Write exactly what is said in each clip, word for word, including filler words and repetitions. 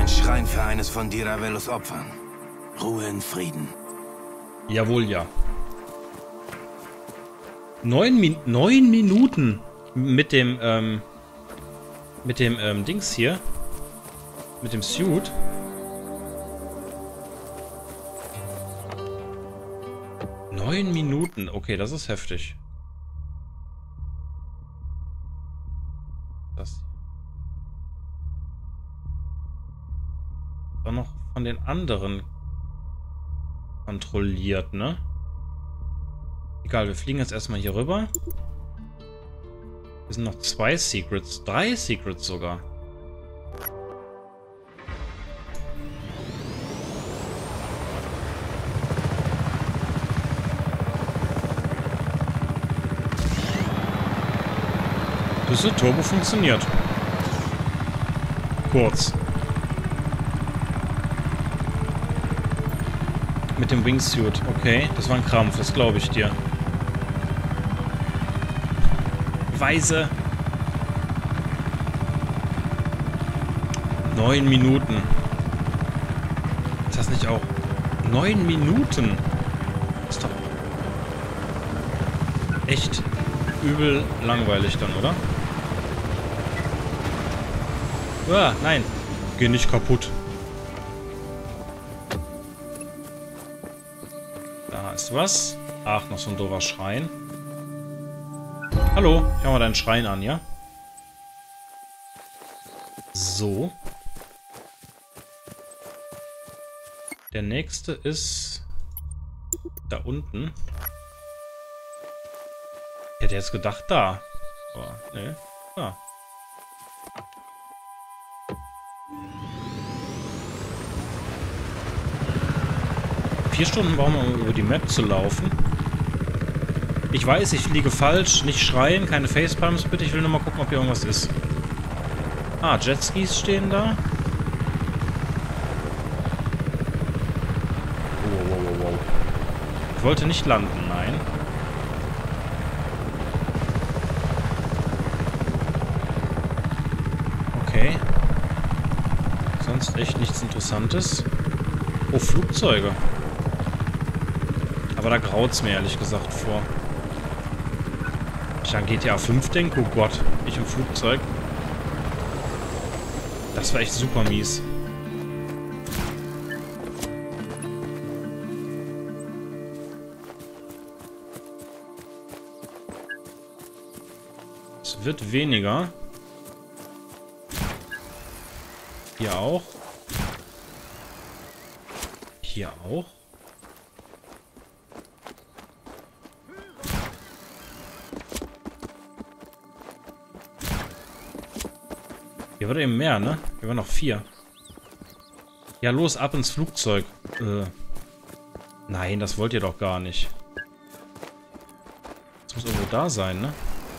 Ein Schrein für eines von Diravellos Opfern. Ruhe in Frieden. Jawohl, ja. Neun, Min neun Minuten mit dem, ähm, mit dem, ähm, Dings hier. Mit dem Suit. Neun Minuten. Okay, das ist heftig. Das. Dann noch von den anderen kontrolliert, ne? Egal, wir fliegen jetzt erstmal hier rüber. Hier sind noch zwei Secrets. Drei Secrets sogar. Das ist Turbo funktioniert. Kurz. Mit dem Wingsuit. Okay, das war ein Krampf, das glaube ich dir. Weise. Neun Minuten. Ist das nicht auch? Neun Minuten? Ist doch echt übel langweilig dann, oder? Ah, nein. Geh nicht kaputt. Da ist was. Ach, noch so ein doofer Schrein. Hallo, schau mal deinen Schrein an, ja? So. Der nächste ist da unten. Ich hätte jetzt gedacht, da. Aber, ne, da. Vier Stunden brauchen wir, um über die Map zu laufen. Ich weiß, ich fliege falsch. Nicht schreien, keine Facepalms bitte. Ich will nur mal gucken, ob hier irgendwas ist. Ah, Jetskis stehen da. Wow, wow, wow, wow. Ich wollte nicht landen, nein. Okay. Sonst echt nichts Interessantes. Oh, Flugzeuge. Aber da graut's mir ehrlich gesagt vor. Ich an G T A fünf denke, oh Gott, ich im Flugzeug. Das war echt super mies. Es wird weniger. Hier auch. Hier auch. Hier wird eben mehr, ne? Hier waren noch vier. Ja, los, ab ins Flugzeug. Äh. Nein, das wollt ihr doch gar nicht. Das muss irgendwo da sein, ne?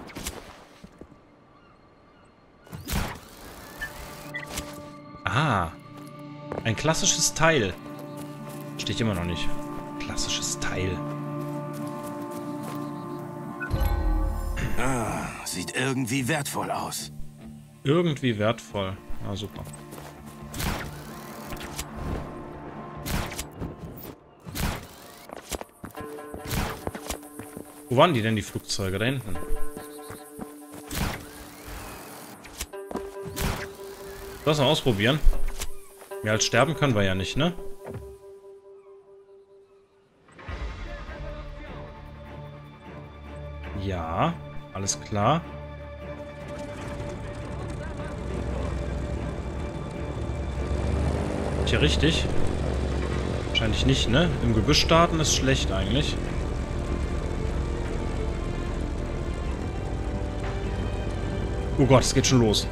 Ah. Ein klassisches Teil. Steht immer noch nicht. Klassisches Teil. Ah, sieht irgendwie wertvoll aus. Irgendwie wertvoll. Ah, super. Wo waren die denn, die Flugzeuge? Da hinten. Lass mal ausprobieren. Mehr als sterben können wir ja nicht, ne? Ja, alles klar. Hier richtig? Wahrscheinlich nicht, ne? Im Gebüsch starten ist schlecht eigentlich. Oh Gott, es geht schon los.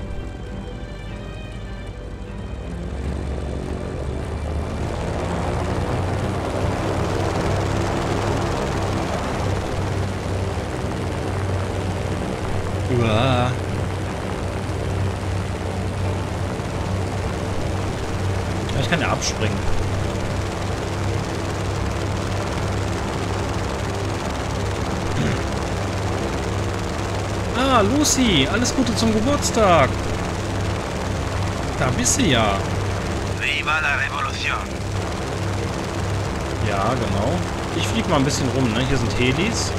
Uah. Ich kann ja abspringen. Ah, Lucy, alles Gute zum Geburtstag. Da bist du ja. Viva la Revolution. Ja, genau. Ich fliege mal ein bisschen rum, ne? Hier sind Helis.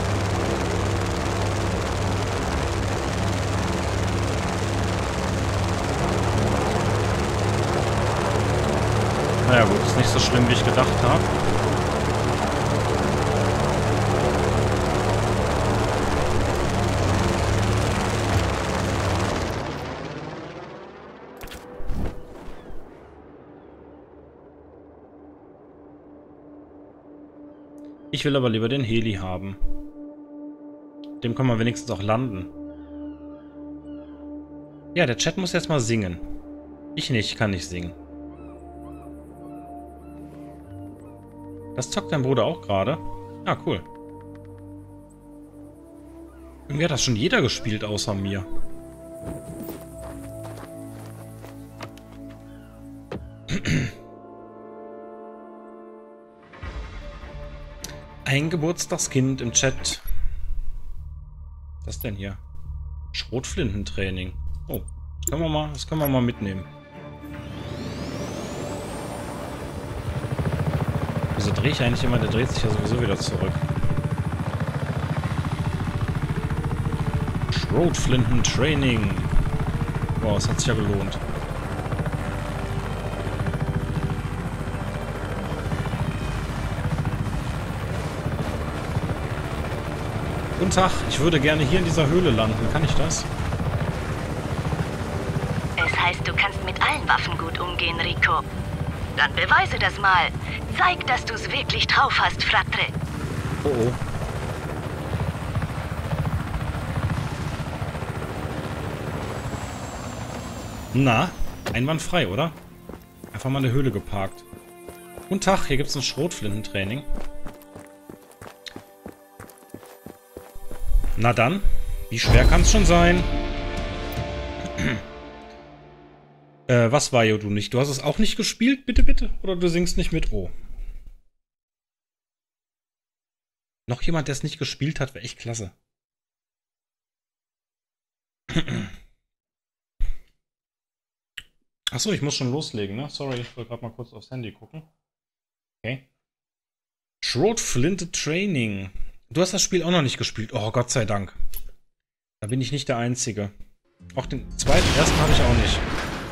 Naja gut, ist nicht so schlimm, wie ich gedacht habe. Ich will aber lieber den Heli haben. Dem können wir wenigstens auch landen. Ja, der Chat muss jetzt mal singen. Ich nicht, kann nicht singen. Das zockt dein Bruder auch gerade? Ah, cool. Irgendwie hat das schon jeder gespielt, außer mir. Ein Geburtstagskind im Chat. Was denn hier? Schrotflintentraining. Oh, das können wir mal, das können wir mal mitnehmen. Wieso drehe ich eigentlich immer? Der dreht sich ja sowieso wieder zurück. Schrotflintentraining. Wow, das hat sich ja gelohnt. Guten Tag, ich würde gerne hier in dieser Höhle landen. Kann ich das? Es heißt, du kannst mit allen Waffen gut umgehen, Rico. Dann beweise das mal. Zeig, dass du es wirklich drauf hast, Fratre. Oh oh. Na, einwandfrei, oder? Einfach mal eine Höhle geparkt. Guten Tag, hier gibt es ein Schrotflintentraining. Na dann, wie schwer kann es schon sein? äh, was war ja du nicht? Du hast es auch nicht gespielt, bitte, bitte? Oder du singst nicht mit? Oh. Noch jemand, der es nicht gespielt hat, wäre echt klasse. Achso, ich muss schon loslegen, ne? Sorry, ich wollte gerade mal kurz aufs Handy gucken. Okay. Schrotflinte Training. Du hast das Spiel auch noch nicht gespielt. Oh, Gott sei Dank. Da bin ich nicht der Einzige. Auch den zweiten, ersten habe ich auch nicht.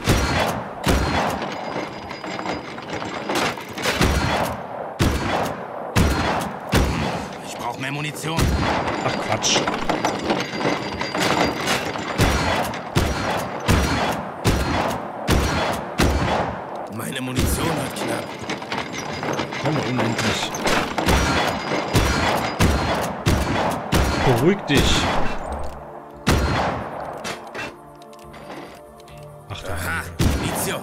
Ich brauche mehr Munition. Ach, Quatsch. Meine Munition wird knapp. Komm, unendlich. Beruhig dich. Ach, da. Aha, Munition.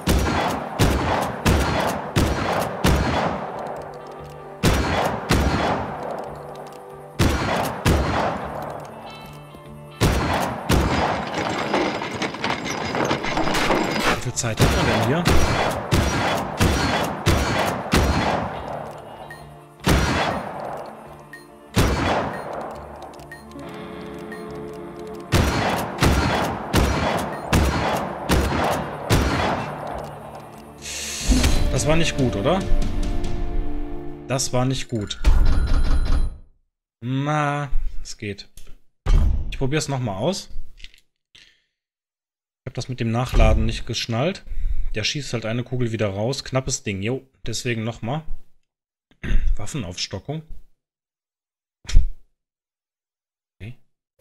Wie viel Zeit hat man denn hier? Das war nicht gut, oder? Das war nicht gut. Na, es geht. Ich probiere es nochmal aus. Ich habe das mit dem Nachladen nicht geschnallt. Der schießt halt eine Kugel wieder raus. Knappes Ding. Jo, deswegen nochmal. Waffenaufstockung. Okay.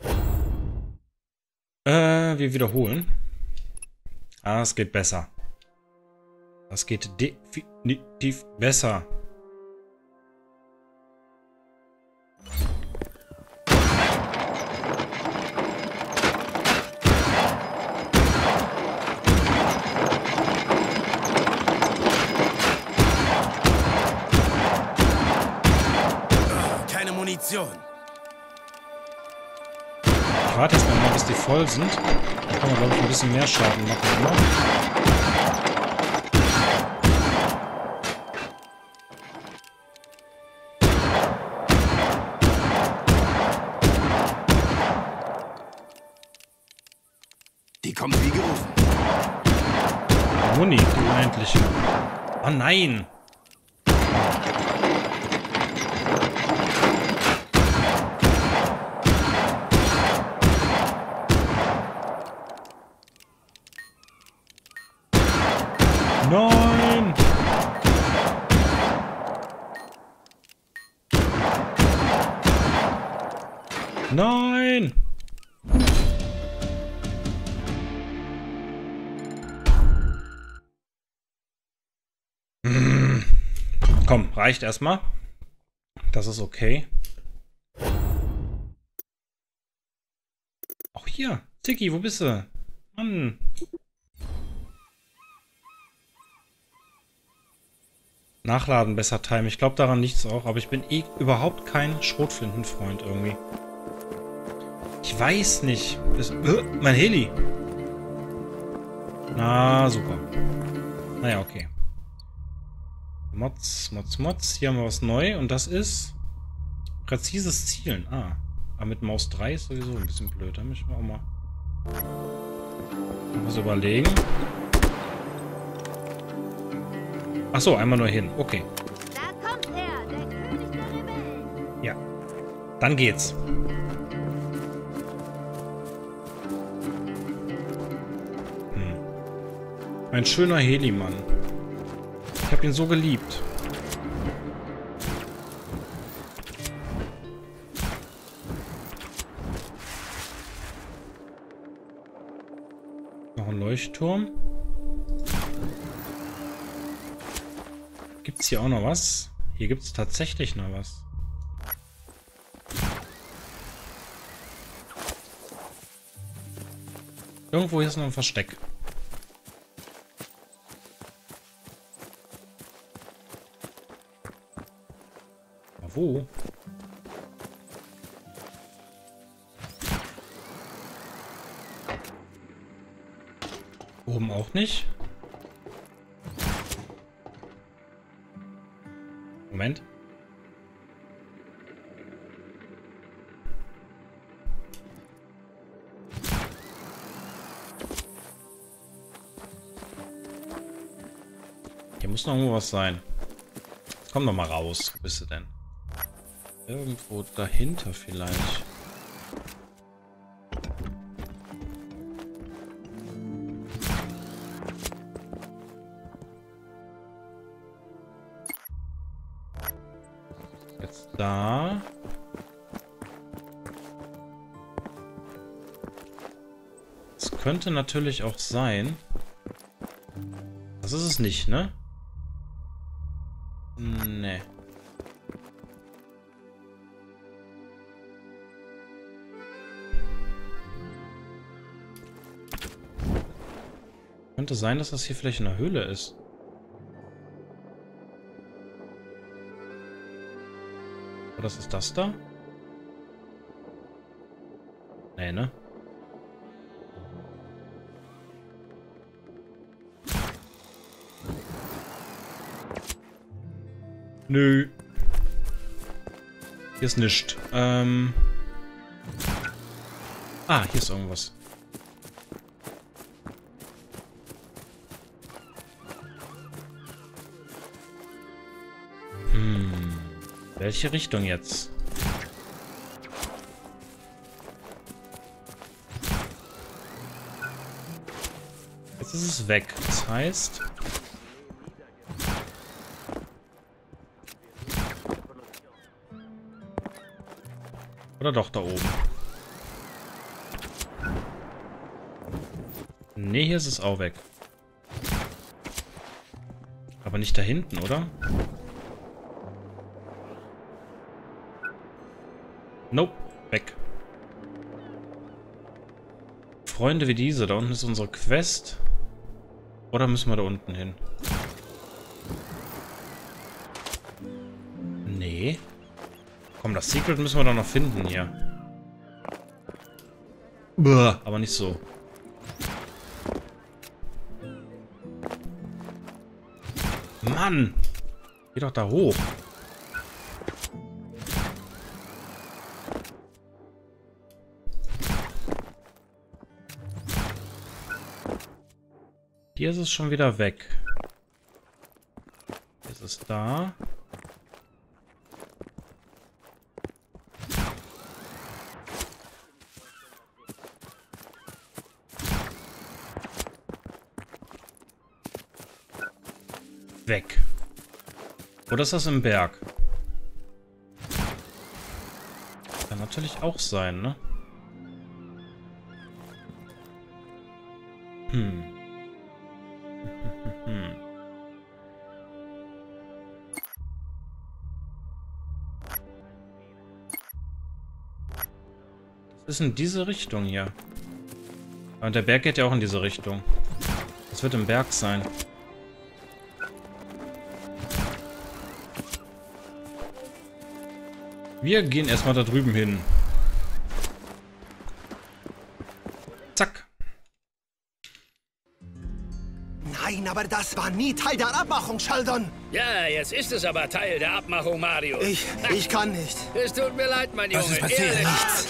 Äh, wir wiederholen. Ah, es geht besser. Das geht definitiv besser. Keine Munition. Ich warte jetzt mal, bis die voll sind. Da kann man, glaube ich, ein bisschen mehr Schaden machen. Immer. Die kommt wie gerufen. Muni, die unendliche. Oh nein! Nein! Nein! Hm. Komm, reicht erstmal. Das ist okay. Auch hier. Tiki, wo bist du? Mann. Nachladen besser Time. Ich glaube, daran liegt es auch. Aber ich bin eh überhaupt kein Schrotflintenfreund irgendwie. Ich weiß nicht. Das, äh, mein Heli. Na, super. Naja, okay. Mods, Mods, Mods. Hier haben wir was neu. Und das ist präzises Zielen. Ah. Aber mit Maus drei ist sowieso ein bisschen blöd. Da müssen wir auch mal was überlegen. Achso, einmal nur hin. Okay. Da kommt er, der König der Rebellen. Ja. Dann geht's. Hm. Ein schöner Heli-Mann. Ich habe ihn so geliebt. Noch ein Leuchtturm. Gibt es hier auch noch was? Hier gibt es tatsächlich noch was. Irgendwo hier ist noch ein Versteck. Aber wo? Oben auch nicht? Moment. Hier muss noch irgendwo was sein. Komm doch mal raus. Wo bist du denn? Irgendwo dahinter vielleicht. Jetzt da. Es könnte natürlich auch sein. Das ist es nicht, ne? Nee. Könnte sein, dass das hier vielleicht in der Höhle ist. Oder ist das da? Nee, ne? Nö. Hier ist nichts. Ähm. Ah, hier ist irgendwas. Hm. Welche Richtung jetzt? Jetzt ist es weg. Das heißt... Oder doch da oben? Nee, hier ist es auch weg. Aber nicht da hinten, oder? Nope, weg. Freunde wie diese, da unten ist unsere Quest. Oder müssen wir da unten hin? Nee. Komm, das Secret müssen wir doch noch finden hier. Buh, aber nicht so. Mann! Geh doch da hoch. Hier ist es schon wieder weg. Hier ist es da. Weg. Oder ist das im Berg? Kann natürlich auch sein, ne? Hm. hm. Das ist in diese Richtung hier. Und der Berg geht ja auch in diese Richtung. Das wird im Berg sein. Wir gehen erstmal da drüben hin. Zack. Nein, aber das war nie Teil der Abmachung, Sheldon. Ja, jetzt ist es aber Teil der Abmachung, Mario. Ich, ich kann nicht. Es tut mir leid, mein Junge. Was ist passiert? Ehrlich. Nichts.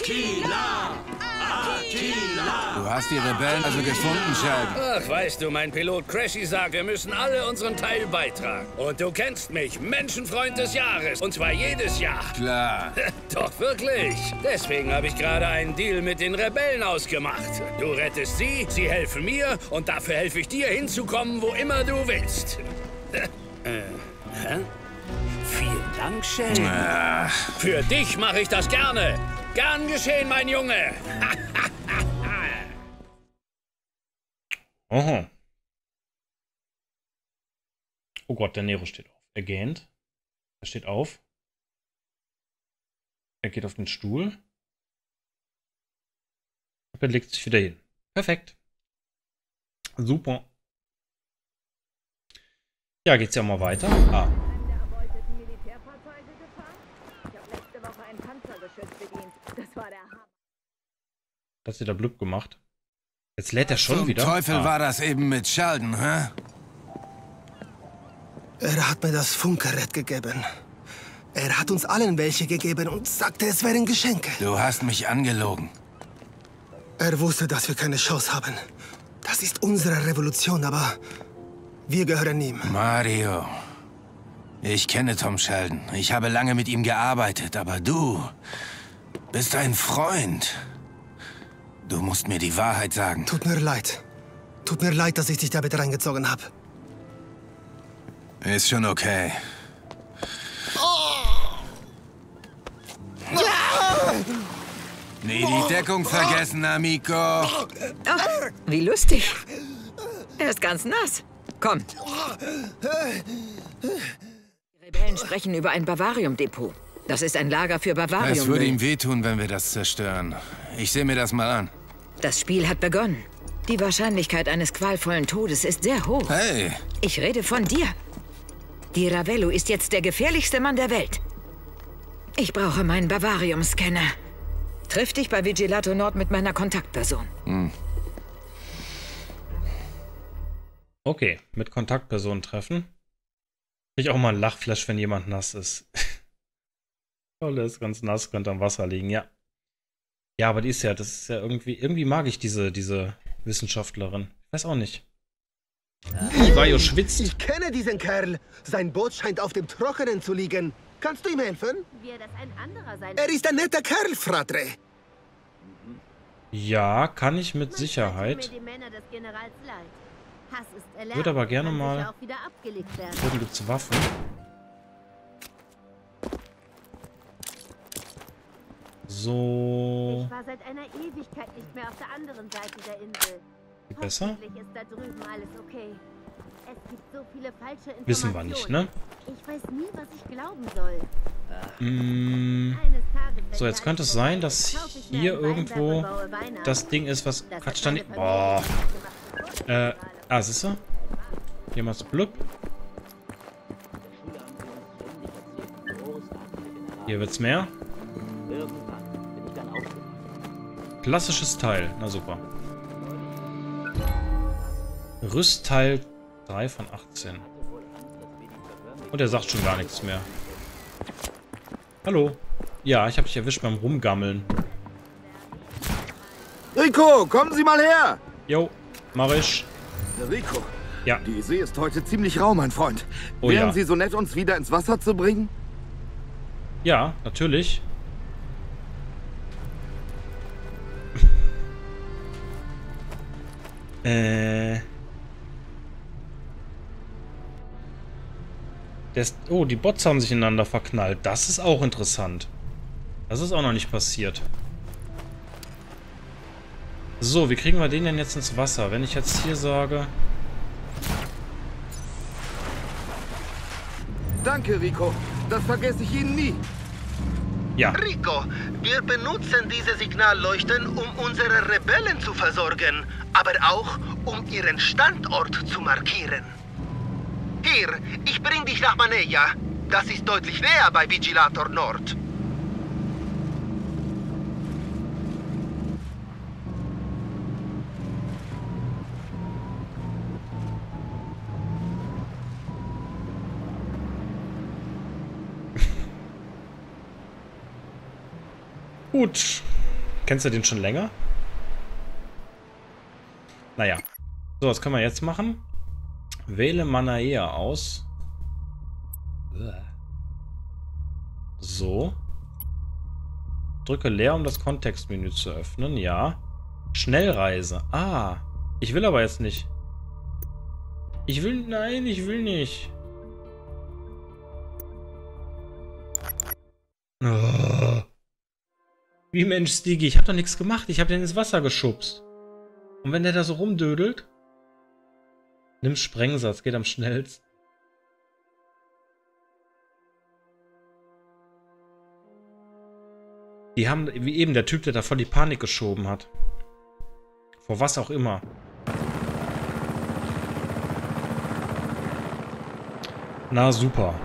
Du hast die Rebellen also gefunden, Sheldon. Ach, weißt du, mein Pilot Crashy sagt, wir müssen alle unseren Teil beitragen. Und du kennst mich, Menschenfreund des Jahres. Und zwar jedes Jahr. Klar. Doch wirklich. Deswegen habe ich gerade einen Deal mit den Rebellen ausgemacht. Du rettest sie, sie helfen mir und dafür helfe ich dir hinzukommen, wo immer du willst. äh, hä? Vielen Dank, Sheldon. Ach. Für dich mache ich das gerne. Gern geschehen, mein Junge. Aha. Oh Gott, der Nero steht auf. Er gähnt. Er steht auf. Er geht auf den Stuhl. Er legt sich wieder hin. Perfekt. Super. Ja, geht's ja mal weiter. Ah. Das hat sie da blub gemacht. Jetzt lädt er schon Zum wieder. Teufel ah. war das eben mit Sheldon, hä? Er hat mir das Funkgerät gegeben. Er hat uns allen welche gegeben und sagte, es wären Geschenke. Du hast mich angelogen. Er wusste, dass wir keine Chance haben. Das ist unsere Revolution, aber wir gehören ihm. Mario. Ich kenne Tom Sheldon. Ich habe lange mit ihm gearbeitet, aber du bist ein Freund. Du musst mir die Wahrheit sagen. Tut mir leid. Tut mir leid, dass ich dich damit reingezogen habe. Ist schon okay. Nie die Deckung vergessen, Amico. Ach, wie lustig. Er ist ganz nass. Komm. Die Rebellen sprechen über ein Bavarium-Depot. Das ist ein Lager für Bavarium. Es würde ihm wehtun, wenn wir das zerstören. Ich sehe mir das mal an. Das Spiel hat begonnen. Die Wahrscheinlichkeit eines qualvollen Todes ist sehr hoch. Hey, Ich rede von dir. Die Ravello ist jetzt der gefährlichste Mann der Welt. Ich brauche meinen Bavarium-Scanner. Triff dich bei Vigilato Nord mit meiner Kontaktperson. hm. Okay, mit Kontaktpersonen treffen. Ich auch mal ein Lachflash, wenn jemand nass ist. Toll, der ist ganz nass, könnte am Wasser liegen, ja. Ja, aber die ist ja, das ist ja irgendwie, irgendwie mag ich diese, diese Wissenschaftlerin. Ich weiß auch nicht. Ivajo schwitzt. Ich kenne diesen Kerl. Sein Boot scheint auf dem Trockenen zu liegen. Kannst du ihm helfen? Wird das ein anderer sein? Er ist ein netter Kerl, Fratre. Ja, kann ich mit Manchmal Sicherheit. tun mir die Männer des Generals leid. Hass ist erlernt, Würde aber gerne kann mal- sicher auch wieder abgelegt werden. Oben gibt's Waffen. So. Ich war seit einer Ewigkeit nicht mehr auf der anderen Seite der Insel. Besser? Hoffentlich ist da drüben alles okay. Es gibt so viele falsche Informationen. Wissen wir nicht, ne? Ich weiß nie, was ich glauben soll. Mm, Eines Tages, wenn so, jetzt wir könnte es alt sein, sind, dass kaufe ich mir hier einen Weinberg irgendwo und baue Weine an. das Ding ist, was Das hat Quatsch da nicht. meine Boah. Familie gemacht. Äh, ah, siehst du? Hier mal das Blub. Hier wird's mehr. Klassisches Teil. Na super. Rüstteil drei von achtzehn. Und er sagt schon gar nichts mehr. Hallo. Ja, ich habe dich erwischt beim Rumgammeln. Rico, kommen Sie mal her! Jo, mach ich. Rico, Ja. Die See ist heute ziemlich rau, mein Freund. Oh, Wären ja. Sie so nett, uns wieder ins Wasser zu bringen? Ja, natürlich. äh... Das, oh, die Bots haben sich ineinander verknallt. Das ist auch interessant. Das ist auch noch nicht passiert. So, wie kriegen wir den denn jetzt ins Wasser? Wenn ich jetzt hier sage... Danke, Rico. Das vergesse ich Ihnen nie. Ja. Rico, wir benutzen diese Signalleuchten, um unsere Rebellen zu versorgen, aber auch, um ihren Standort zu markieren. Hier, ich bring dich nach Manea. Das ist deutlich näher bei Vigilator Nord. Gut. Kennst du den schon länger? Naja. So, was können wir jetzt machen? Wähle Manea aus. So. Drücke leer, um das Kontextmenü zu öffnen. Ja. Schnellreise. Ah. Ich will aber jetzt nicht. Ich will... Nein, ich will nicht. Oh. Wie Mensch, Stigi, ich hab doch nichts gemacht. Ich hab den ins Wasser geschubst. Und wenn der da so rumdödelt... Nimm Sprengsatz, geht am schnellsten. Die haben, wie eben der Typ, der da voll die Panik geschoben hat. Vor was auch immer. Na super.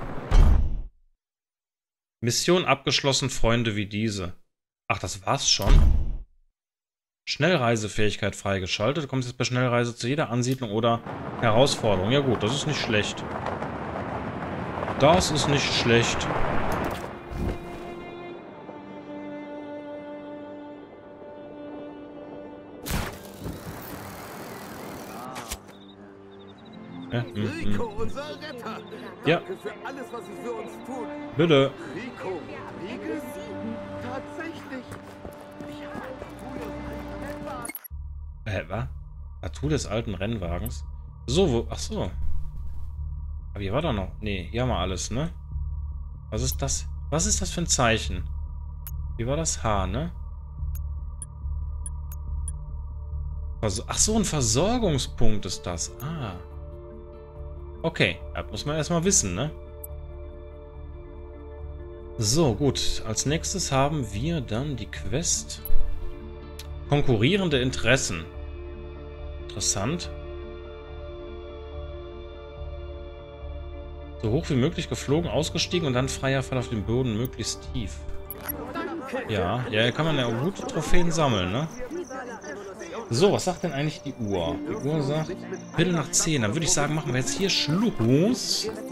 Mission abgeschlossen, Freunde wie diese. Ach, das war's schon. Schnellreisefähigkeit freigeschaltet. Du kommst jetzt bei Schnellreise zu jeder Ansiedlung oder Herausforderung. Ja gut, das ist nicht schlecht. Das ist nicht schlecht. Ja, mm, Rico, mm. unser Retter. Ja. Danke für alles, was Sie für uns tun. Bitte. Rico, Riegel? Tatsächlich. Ich habe ein Tattoo des alten Rennwagens. Äh, was? Tattoo des alten Rennwagens? So, wo... Ach so. Aber hier war doch noch... Nee, hier haben wir alles, ne? Was ist das? Was ist das für ein Zeichen? Wie war das H, ne? Vers Ach so, ein Versorgungspunkt ist das. Ah. Okay, das muss man erstmal wissen, ne? So, gut. Als nächstes haben wir dann die Quest. Konkurrierende Interessen. Interessant. So hoch wie möglich geflogen, ausgestiegen und dann freier Fall auf dem Boden, möglichst tief. Ja, ja, hier kann man ja auch gute Trophäen sammeln, ne? So, was sagt denn eigentlich die Uhr? Die Uhr sagt Viertel nach zehn. Dann würde ich sagen, machen wir jetzt hier Schluss.